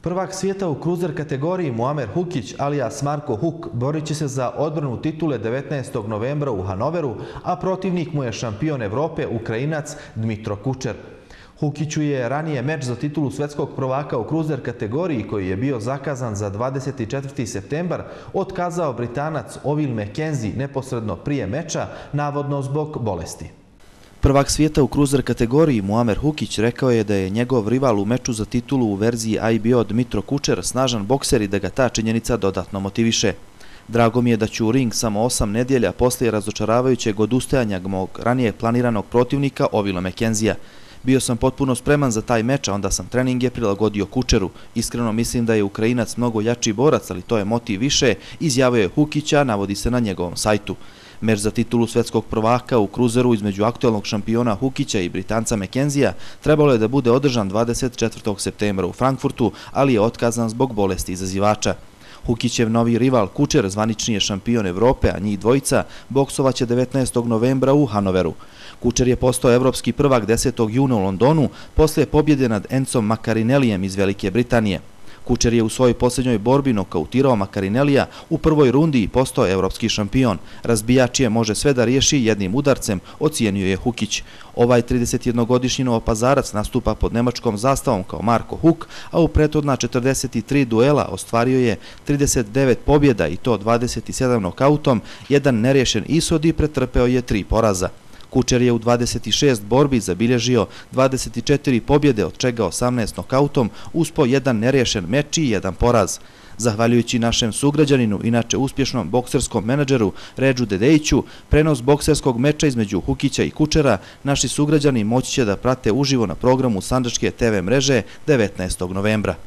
Prvak svijeta u kruzer kategoriji Muamer Hukić alias Marko Huk borit će se za odbranu titule 19. novembra u Hanoveru, a protivnik mu je šampion Evrope Ukrajinac Dmitro Kučer. Hukiću je ranije meč za titulu svetskog prvaka u kruzer kategoriji, koji je bio zakazan za 24. septembar, otkazao Britanac Ovil McKenzie neposredno prije meča, navodno zbog bolesti. Prvak svijeta u kruzer kategoriji Muamer Hukić rekao je da je njegov rival u meču za titulu u verziji IBO Dmitro Kučer snažan bokser i da ga ta činjenica dodatno motiviše. Drago mi je da ću u ring samo 8 nedjelja poslije razočaravajućeg odustajanja mog ranije planiranog protivnika Ovila McKenzie. Bio sam potpuno spreman za taj meč, a onda sam treninge prilagodio Kučeru. Iskreno mislim da je Ukrajinac mnogo jači borac, ali to je motiv više, izjavio je Hukića, navodi se na njegovom sajtu. Meč za titulu svetskog prvaka u kruzeru između aktualnog šampiona Hukića i Britanca McKenzie trebalo je da bude održan 24. septembra u Frankfurtu, ali je otkazan zbog bolesti izazivača. Hukićev novi rival Kučer zvanični je šampion Evrope, a njih dvojica boksovaće 19. novembra u Hanoveru. Kučer je postao evropski prvak 10. juna u Londonu poslije pobjede nad Encom Makarinelijem iz Velike Britanije. Kučer je u svojoj posljednjoj borbi nokautirao Makarinelija u prvoj rundi i postao evropski šampion. Razbijač je može sve da riješi jednim udarcem, ocijenio je Hukić. Ovaj 31-godišnji Novopazarac nastupa pod nemačkom zastavom kao Marko Huk, a u prethodna 43 duela ostvario je 39 pobjeda i to 27 nokautom, jedan neriješen ishod i pretrpeo je 3 poraza. Kučer je u 26 borbi zabilježio 24 pobjede, od čega 18 nokautom, uz po jedan neriješen meč i jedan poraz. Zahvaljujući našem sugrađaninu, inače uspješnom bokserskom menadžeru Redžu Dedejiću, prenos bokserskog meča između Hukića i Kučera naši sugrađani moći će da prate uživo na programu Sandžačke TV mreže 19. novembra.